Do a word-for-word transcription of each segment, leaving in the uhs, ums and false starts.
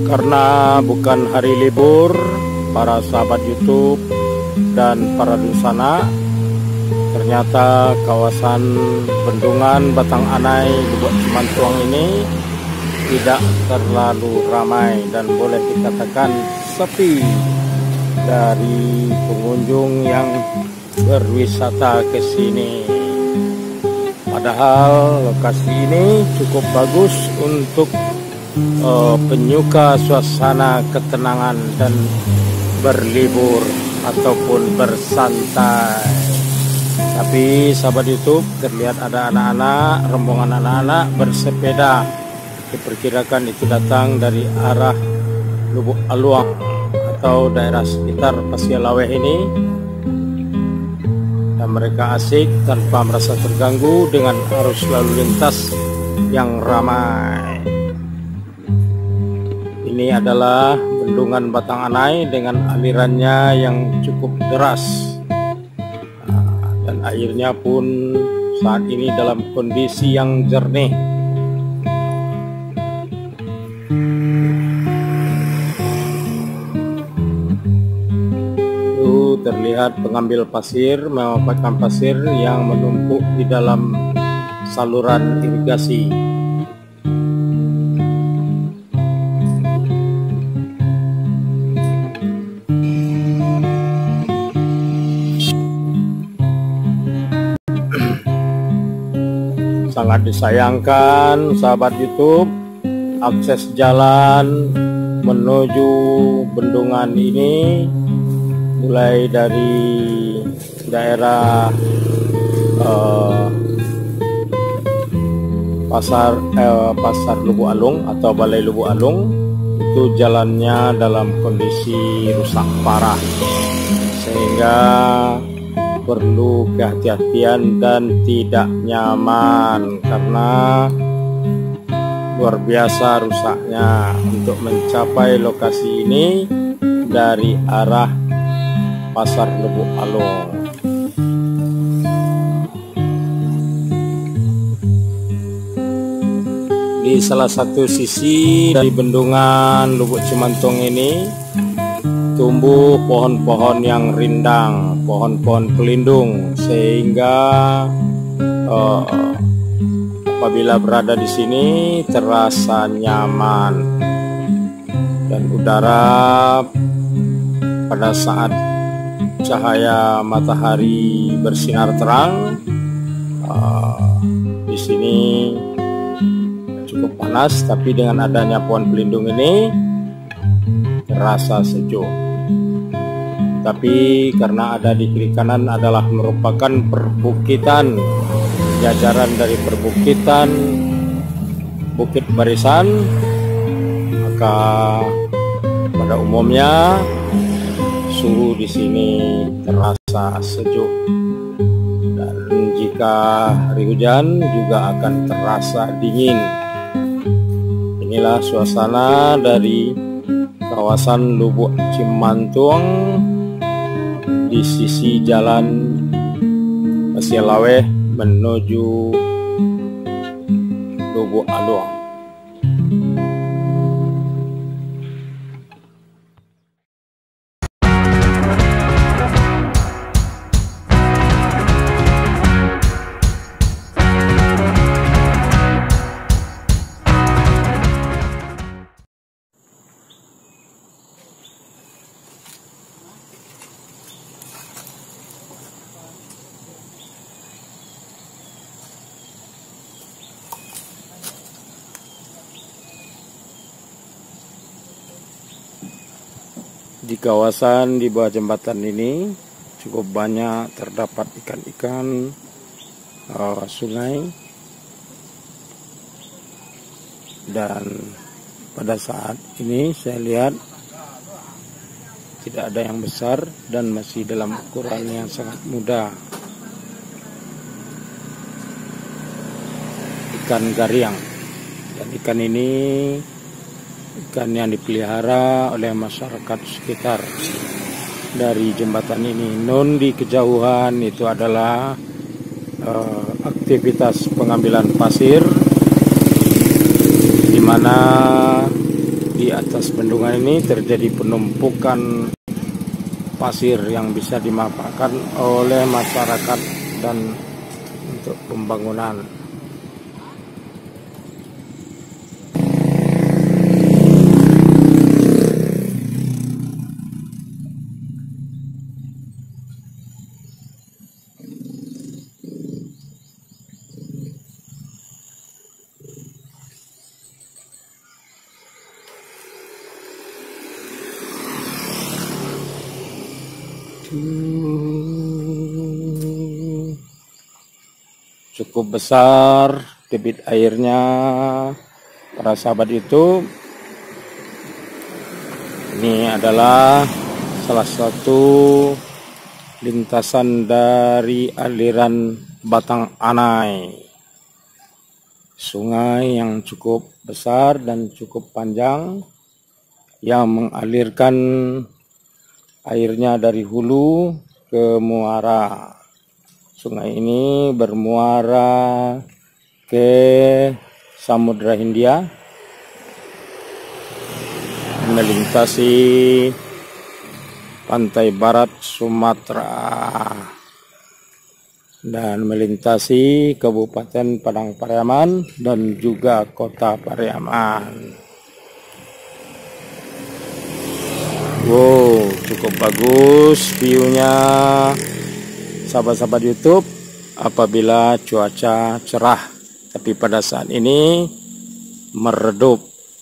Karena bukan hari libur, para sahabat YouTube dan para dusana, ternyata kawasan Bendungan Batang Anai Lubuk Cimantuang ini tidak terlalu ramai dan boleh dikatakan sepi dari pengunjung yang berwisata ke sini. Padahal lokasi ini cukup bagus untuk uh, penyuka suasana ketenangan dan berlibur ataupun bersantai. Tapi sahabat YouTube, terlihat ada anak-anak, rombongan anak-anak bersepeda. Diperkirakan itu datang dari arah Lubuk Aluang atau daerah sekitar Pasialaweh ini. Dan mereka asik tanpa merasa terganggu dengan arus lalu lintas yang ramai. Ini adalah Bendungan Batang Anai dengan alirannya yang cukup deras, dan airnya pun saat ini dalam kondisi yang jernih. Itu terlihat pengambil pasir memanfaatkan pasir yang menumpuk di dalam saluran irigasi. Sangat disayangkan sahabat YouTube, akses jalan menuju bendungan ini mulai dari daerah uh, pasar eh, pasar Lubuk Alung atau Balai Lubuk Alung, itu jalannya dalam kondisi rusak parah, sehingga perlu kehati-hatian dan tidak nyaman karena luar biasa rusaknya. Untuk mencapai lokasi ini dari arah pasar Lubuk Alung, di salah satu sisi dari bendungan Lubuk Cimantuang ini tumbuh pohon-pohon yang rindang, pohon-pohon pelindung, sehingga uh, apabila berada di sini terasa nyaman, dan udara pada saat cahaya matahari bersinar terang uh, di sini cukup panas, tapi dengan adanya pohon pelindung ini terasa sejuk. Tapi karena ada di kiri kanan adalah merupakan perbukitan, jajaran dari perbukitan Bukit Barisan, maka pada umumnya suhu di sini terasa sejuk, dan jika hari hujan juga akan terasa dingin. Inilah suasana dari kawasan Lubuk Cimantuang di sisi jalan Pasialaweh menuju Lubuk Aluang. Di kawasan di bawah jembatan ini cukup banyak terdapat ikan-ikan uh, sungai, dan pada saat ini saya lihat tidak ada yang besar dan masih dalam ukuran yang sangat muda. Ikan gariang, dan ikan ini ikan yang dipelihara oleh masyarakat sekitar dari jembatan ini. Non di kejauhan itu adalah uh, aktivitas pengambilan pasir, di mana di di atas bendungan ini terjadi penumpukan pasir yang bisa dimanfaatkan oleh masyarakat dan untuk pembangunan. Cukup besar debit airnya, para sahabat YouTube. Ini adalah salah satu lintasan dari aliran Batang Anai, sungai yang cukup besar dan cukup panjang yang mengalirkan airnya dari hulu ke muara. Sungai ini bermuara ke Samudra Hindia, melintasi pantai barat Sumatera dan melintasi Kabupaten Padang Pariaman dan juga Kota Pariaman. Wow, cukup bagus view-nya, sahabat-sahabat YouTube, apabila cuaca cerah. Tapi pada saat ini meredup.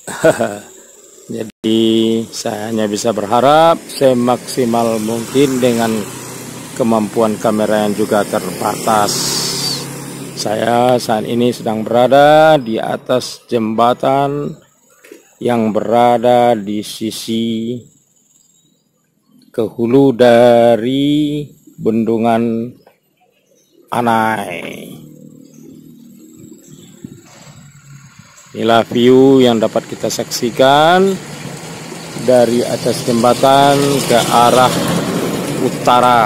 Jadi saya hanya bisa berharap semaksimal mungkin dengan kemampuan kamera yang juga terbatas. Saya saat ini sedang berada di atas jembatan yang berada di sisi ke hulu dari Bendungan Anai. Inilah view yang dapat kita saksikan dari atas jembatan ke arah utara.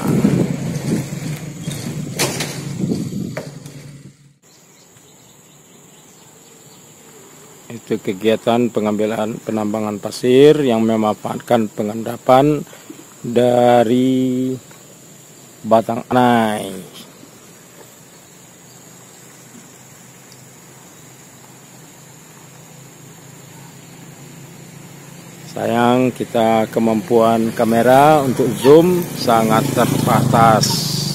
Itu kegiatan pengambilan penambangan pasir yang memanfaatkan pengendapan dari Batang Anai. Sayang kita kemampuan kamera untuk zoom sangat terbatas.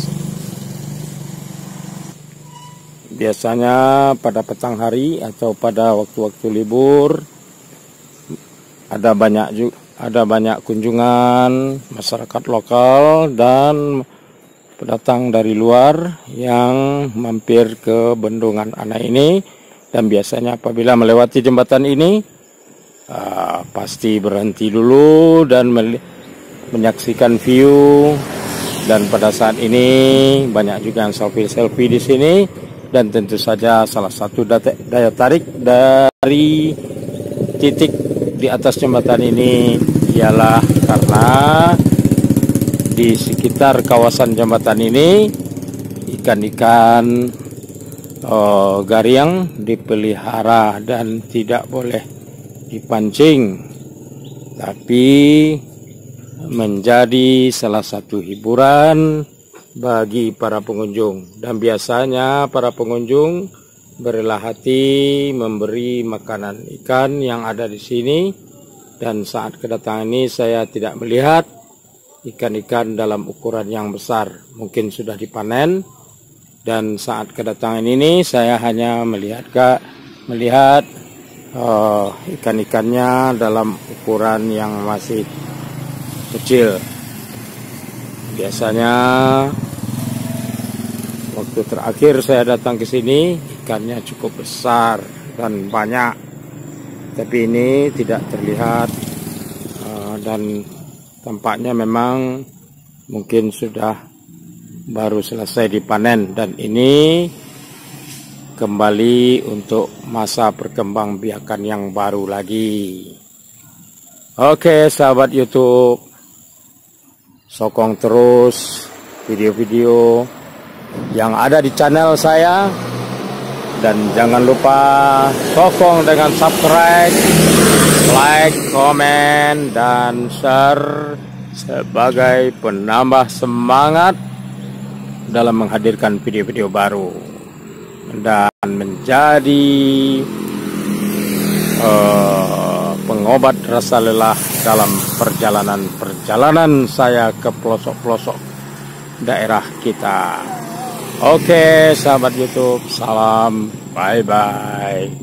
Biasanya pada petang hari atau pada waktu-waktu libur ada banyak juga ada banyak kunjungan masyarakat lokal dan pendatang dari luar yang mampir ke Bendungan Anai ini, dan biasanya apabila melewati jembatan ini uh, pasti berhenti dulu dan menyaksikan view. Dan pada saat ini banyak juga yang selfie-selfie di sini, dan tentu saja salah satu daya tarik dari titik di atas jembatan ini ialah karena di sekitar kawasan jembatan ini ikan-ikan oh, gariang dipelihara dan tidak boleh dipancing, tapi menjadi salah satu hiburan bagi para pengunjung. Dan biasanya para pengunjung berrela hati memberi makanan ikan yang ada di sini, dan saat kedatangan ini saya tidak melihat ikan-ikan dalam ukuran yang besar, mungkin sudah dipanen. Dan saat kedatangan ini saya hanya melihat kak melihat uh, ikan-ikannya dalam ukuran yang masih kecil. Biasanya waktu terakhir saya datang ke sini ikannya cukup besar dan banyak, tapi ini tidak terlihat uh, dan tampaknya memang mungkin sudah baru selesai dipanen, dan ini kembali untuk masa perkembangbiakan yang baru lagi. Oke sahabat YouTube, sokong terus video-video yang ada di channel saya Dan jangan lupa sokong dengan subscribe, like, komen, dan share sebagai penambah semangat dalam menghadirkan video-video baru dan menjadi uh, pengobat rasa lelah dalam perjalanan-perjalanan saya ke pelosok-pelosok daerah kita. Oke, sahabat YouTube, salam, bye-bye.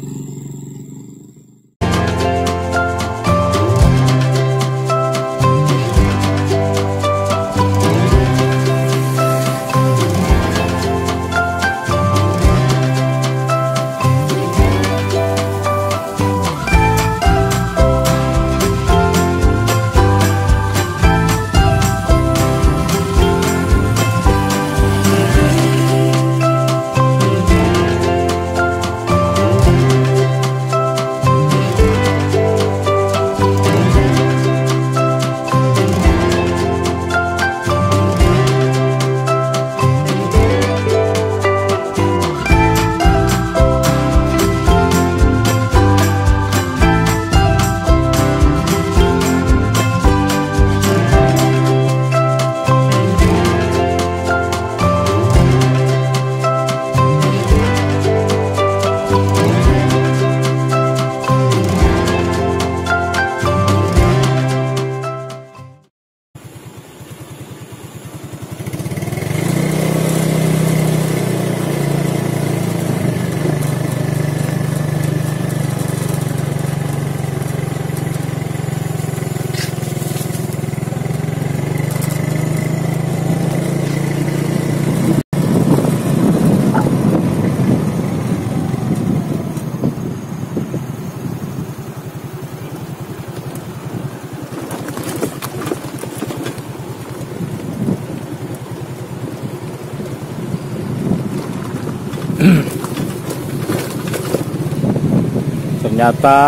Ternyata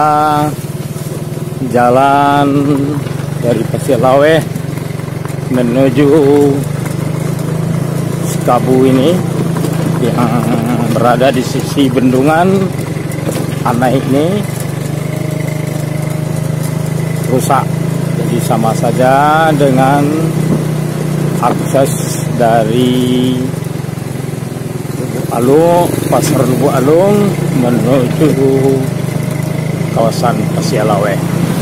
jalan dari Pasir Lawe menuju Sekabu ini yang berada di sisi bendungan Anai ini rusak. Jadi sama saja dengan akses dari Alung, Pasar Lubuk Alung menuju kawasan Pasir Lawe.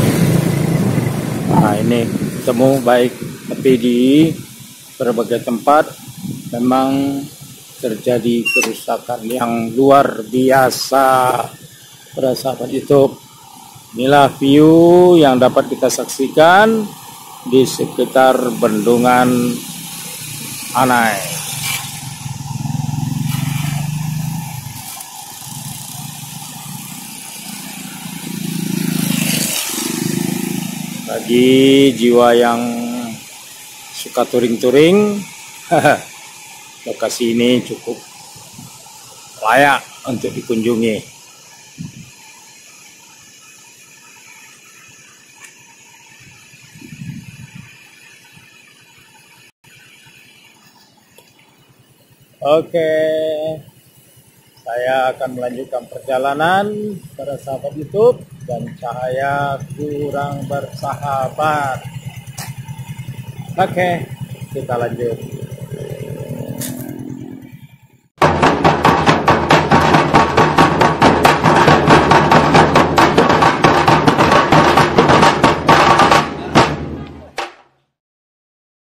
Nah, ini ketemu baik, tapi di berbagai tempat memang terjadi kerusakan yang luar biasa. Pada sahabat YouTube, inilah view yang dapat kita saksikan di sekitar bendungan Anai. Bagi jiwa yang suka touring-touring, lokasi ini cukup layak untuk dikunjungi. Oke, saya akan melanjutkan perjalanan para sahabat YouTube, dan cahaya kurang bersahabat. Oke, kita lanjut.